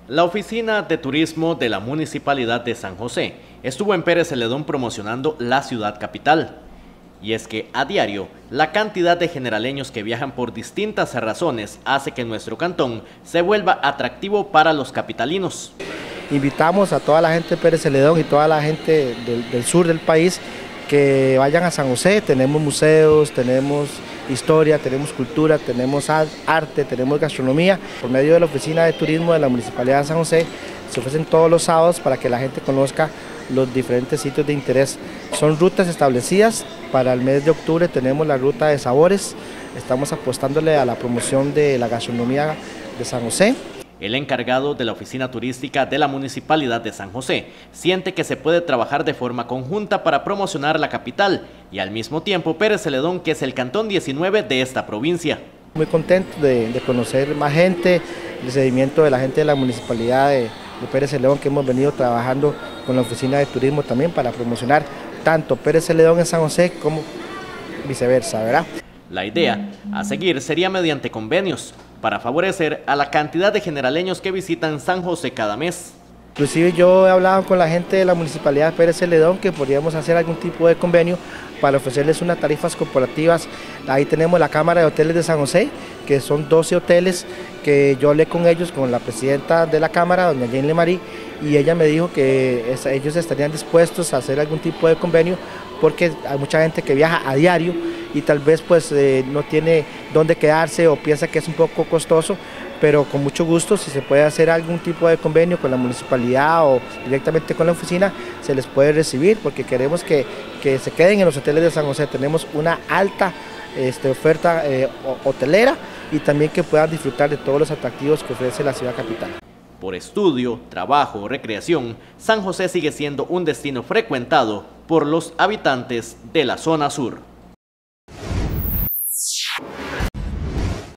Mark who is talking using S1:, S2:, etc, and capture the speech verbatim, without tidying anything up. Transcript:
S1: La Oficina de Turismo de la Municipalidad de San José estuvo en Pérez Celedón promocionando la ciudad capital. Y es que a diario, la cantidad de generaleños que viajan por distintas razones hace que nuestro cantón se vuelva atractivo para los capitalinos.
S2: Invitamos a toda la gente de Pérez Celedón y toda la gente del, del sur del país que vayan a San José. Tenemos museos, tenemos historia, tenemos cultura, tenemos arte, tenemos gastronomía. Por medio de la Oficina de Turismo de la Municipalidad de San José se ofrecen todos los sábados para que la gente conozca los diferentes sitios de interés. Son rutas establecidas. Para el mes de octubre tenemos la ruta de sabores. Estamos apostándole a la promoción de la gastronomía de San José.
S1: El encargado de la oficina turística de la Municipalidad de San José siente que se puede trabajar de forma conjunta para promocionar la capital y al mismo tiempo Pérez Celedón, que es el cantón diecinueve de esta provincia.
S2: Muy contento de, de conocer más gente, el seguimiento de la gente de la Municipalidad de, de Pérez Celedón, que hemos venido trabajando con la oficina de turismo también para promocionar tanto Pérez Celedón en San José como viceversa, ¿verdad?
S1: La idea a seguir sería mediante convenios para favorecer a la cantidad de generaleños que visitan San José cada mes.
S2: Inclusive yo he hablado con la gente de la Municipalidad de Pérez Celedón que podríamos hacer algún tipo de convenio para ofrecerles unas tarifas corporativas. Ahí tenemos la Cámara de Hoteles de San José, que son doce hoteles, que yo hablé con ellos, con la presidenta de la Cámara, doña Jane Lemarí, y ella me dijo que es, ellos estarían dispuestos a hacer algún tipo de convenio porque hay mucha gente que viaja a diario y tal vez pues eh, no tiene dónde quedarse o piensa que es un poco costoso, pero con mucho gusto, si se puede hacer algún tipo de convenio con la municipalidad o directamente con la oficina, se les puede recibir, porque queremos que, que se queden en los hoteles de San José. Tenemos una alta este, oferta eh, hotelera y también que puedan disfrutar de todos los atractivos que ofrece la ciudad capital.
S1: Por estudio, trabajo o recreación, San José sigue siendo un destino frecuentado por los habitantes de la zona sur.